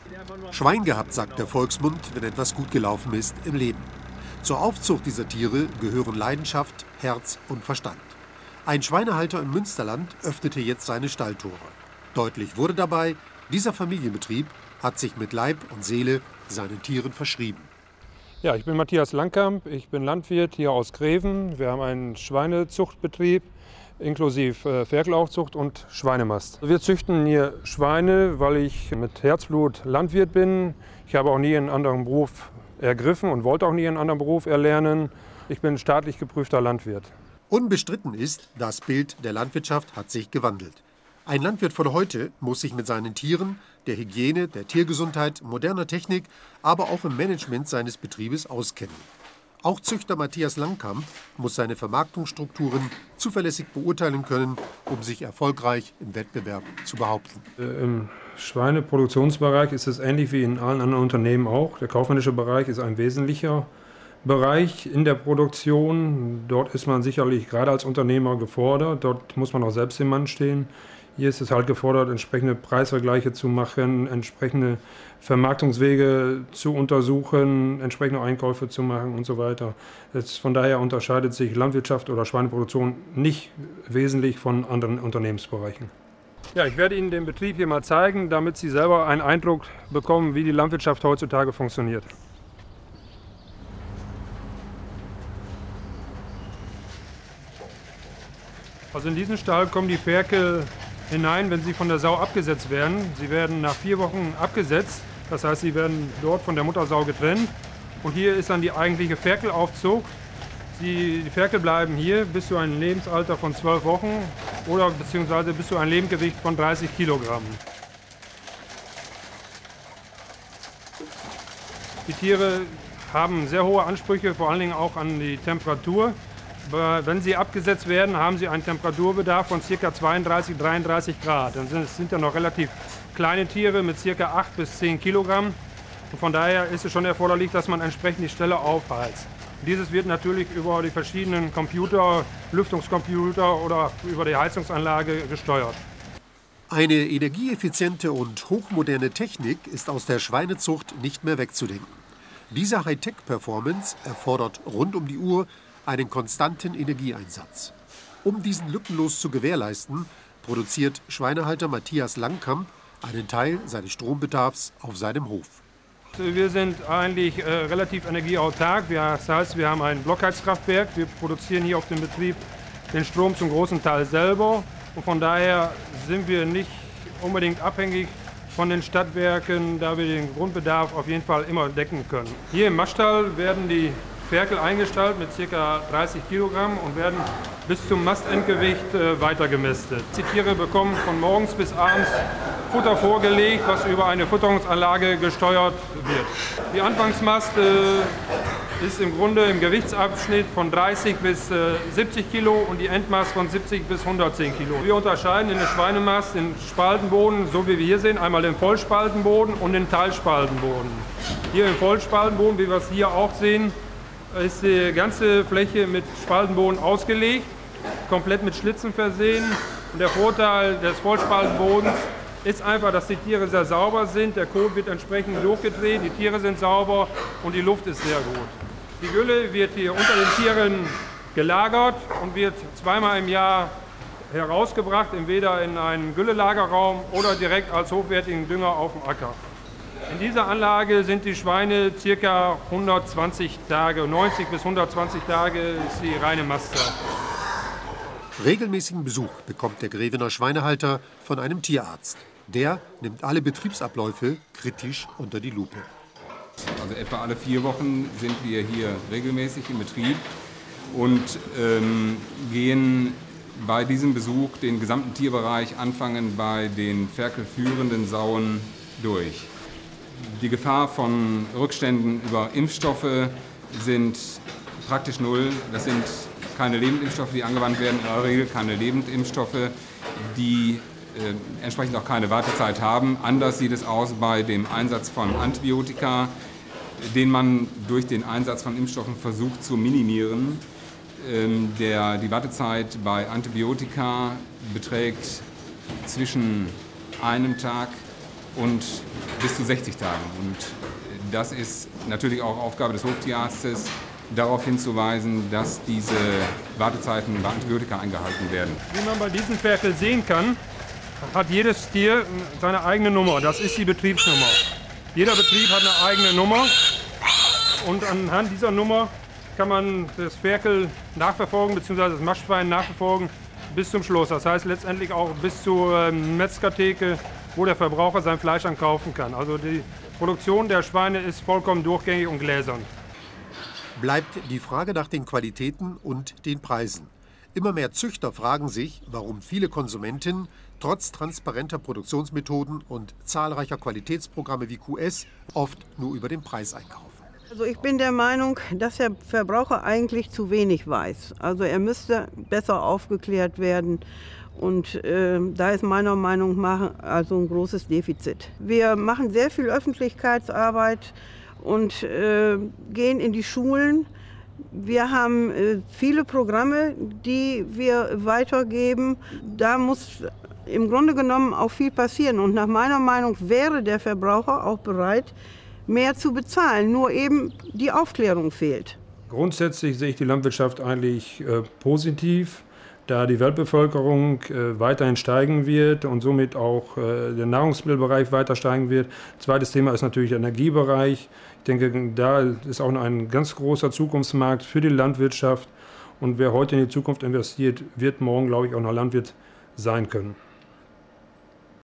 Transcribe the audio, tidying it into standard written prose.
Schwein gehabt, sagt der Volksmund, wenn etwas gut gelaufen ist im Leben. Zur Aufzucht dieser Tiere gehören Leidenschaft, Herz und Verstand. Ein Schweinehalter im Münsterland öffnete jetzt seine Stalltore. Deutlich wurde dabei, dieser Familienbetrieb hat sich mit Leib und Seele seinen Tieren verschrieben. Ja, ich bin Matthias Langkamp, ich bin Landwirt hier aus Greven. Wir haben einen Schweinezuchtbetrieb inklusive Ferkelaufzucht und Schweinemast. Wir züchten hier Schweine, weil ich mit Herzblut Landwirt bin. Ich habe auch nie einen anderen Beruf ergriffen und wollte auch nie einen anderen Beruf erlernen. Ich bin staatlich geprüfter Landwirt. Unbestritten ist, das Bild der Landwirtschaft hat sich gewandelt. Ein Landwirt von heute muss sich mit seinen Tieren, der Hygiene, der Tiergesundheit, moderner Technik, aber auch im Management seines Betriebes auskennen. Auch Züchter Matthias Langkamp muss seine Vermarktungsstrukturen zuverlässig beurteilen können, um sich erfolgreich im Wettbewerb zu behaupten. Im Schweineproduktionsbereich ist es ähnlich wie in allen anderen Unternehmen auch. Der kaufmännische Bereich ist ein wesentlicher Bereich in der Produktion. Dort ist man sicherlich gerade als Unternehmer gefordert. Dort muss man auch selbst im Mann stehen. Hier ist es halt gefordert, entsprechende Preisvergleiche zu machen, entsprechende Vermarktungswege zu untersuchen, entsprechende Einkäufe zu machen und so weiter. Von daher unterscheidet sich Landwirtschaft oder Schweineproduktion nicht wesentlich von anderen Unternehmensbereichen. Ja, ich werde Ihnen den Betrieb hier mal zeigen, damit Sie selber einen Eindruck bekommen, wie die Landwirtschaft heutzutage funktioniert. Also in diesen Stall kommen die Ferkel hinein, wenn sie von der Sau abgesetzt werden. Sie werden nach 4 Wochen abgesetzt, das heißt, sie werden dort von der Muttersau getrennt. Und hier ist dann die eigentliche Ferkelaufzucht. Die Ferkel bleiben hier bis zu einem Lebensalter von 12 Wochen oder beziehungsweise bis zu einem Lebendgewicht von 30 Kilogramm. Die Tiere haben sehr hohe Ansprüche, vor allen Dingen auch an die Temperatur. Wenn sie abgesetzt werden, haben sie einen Temperaturbedarf von ca. 32, 33 Grad. Dann sind ja noch relativ kleine Tiere mit ca. 8 bis 10 Kilogramm. Und von daher ist es schon erforderlich, dass man entsprechend die Stelle aufheizt. Dieses wird natürlich über die verschiedenen Computer, Lüftungscomputer oder über die Heizungsanlage gesteuert. Eine energieeffiziente und hochmoderne Technik ist aus der Schweinezucht nicht mehr wegzudenken. Diese Hightech-Performance erfordert rund um die Uhr einen konstanten Energieeinsatz. Um diesen lückenlos zu gewährleisten, produziert Schweinehalter Matthias Langkamp einen Teil seines Strombedarfs auf seinem Hof. Wir sind eigentlich relativ energieautark. Das heißt, wir haben ein Blockheizkraftwerk. Wir produzieren hier auf dem Betrieb den Strom zum großen Teil selber. Und von daher sind wir nicht unbedingt abhängig von den Stadtwerken, da wir den Grundbedarf auf jeden Fall immer decken können. Hier im Maststall werden die Ferkel eingestellt mit ca. 30 Kilogramm und werden bis zum Mastendgewicht weitergemästet. Die Tiere bekommen von morgens bis abends Futter vorgelegt, was über eine Futterungsanlage gesteuert wird. Die Anfangsmast ist im Grunde im Gewichtsabschnitt von 30 bis 70 Kilo und die Endmast von 70 bis 110 Kilo. Wir unterscheiden in der Schweinemast den Spaltenboden, so wie wir hier sehen, einmal den Vollspaltenboden und den Teilspaltenboden. Hier im Vollspaltenboden, wie wir es hier auch sehen, ist die ganze Fläche mit Spaltenboden ausgelegt, komplett mit Schlitzen versehen. Und der Vorteil des Vollspaltenbodens ist einfach, dass die Tiere sehr sauber sind, der Kot wird entsprechend durchgedreht, die Tiere sind sauber und die Luft ist sehr gut. Die Gülle wird hier unter den Tieren gelagert und wird zweimal im Jahr herausgebracht, entweder in einen Güllelagerraum oder direkt als hochwertigen Dünger auf dem Acker. In dieser Anlage sind die Schweine ca. 120 Tage, 90 bis 120 Tage ist die reine Mastzeit. Regelmäßigen Besuch bekommt der Grevener Schweinehalter von einem Tierarzt. Der nimmt alle Betriebsabläufe kritisch unter die Lupe. Also etwa alle 4 Wochen sind wir hier regelmäßig im Betrieb und gehen bei diesem Besuch den gesamten Tierbereich, anfangen bei den ferkelführenden Sauen durch. Die Gefahr von Rückständen über Impfstoffe sind praktisch null. Das sind keine Lebendimpfstoffe, die angewandt werden, in der Regel keine Lebendimpfstoffe, die entsprechend auch keine Wartezeit haben. Anders sieht es aus bei dem Einsatz von Antibiotika, den man durch den Einsatz von Impfstoffen versucht zu minimieren. Die Wartezeit bei Antibiotika beträgt zwischen einem Tag und bis zu 60 Tagen. Und das ist natürlich auch Aufgabe des Hoftierarztes, darauf hinzuweisen, dass diese Wartezeiten bei Antibiotika eingehalten werden. Wie man bei diesem Ferkel sehen kann, hat jedes Tier seine eigene Nummer. Das ist die Betriebsnummer. Jeder Betrieb hat eine eigene Nummer und anhand dieser Nummer kann man das Ferkel nachverfolgen bzw. das Mastschwein nachverfolgen bis zum Schluss. Das heißt letztendlich auch bis zur Metzgertheke, wo der Verbraucher sein Fleisch dann kaufen kann. Also die Produktion der Schweine ist vollkommen durchgängig und gläsern. Bleibt die Frage nach den Qualitäten und den Preisen. Immer mehr Züchter fragen sich, warum viele Konsumenten trotz transparenter Produktionsmethoden und zahlreicher Qualitätsprogramme wie QS oft nur über den Preis einkaufen. Also ich bin der Meinung, dass der Verbraucher eigentlich zu wenig weiß. Also er müsste besser aufgeklärt werden. Und da ist meiner Meinung nach also ein großes Defizit. Wir machen sehr viel Öffentlichkeitsarbeit und gehen in die Schulen. Wir haben viele Programme, die wir weitergeben. Da muss im Grunde genommen auch viel passieren. Und nach meiner Meinung wäre der Verbraucher auch bereit, mehr zu bezahlen. Nur eben die Aufklärung fehlt. Grundsätzlich sehe ich die Landwirtschaft eigentlich positiv, da die Weltbevölkerung weiterhin steigen wird und somit auch der Nahrungsmittelbereich weiter steigen wird. Zweites Thema ist natürlich der Energiebereich. Ich denke, da ist auch noch ein ganz großer Zukunftsmarkt für die Landwirtschaft. Und wer heute in die Zukunft investiert, wird morgen, glaube ich, auch noch Landwirt sein können.